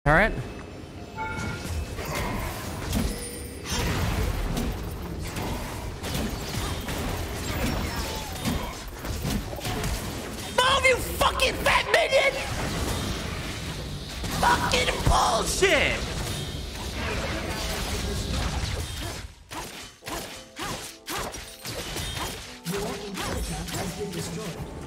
Turret. Move, you fucking fat minion! Fucking bullshit! Your inhibitor has been destroyed.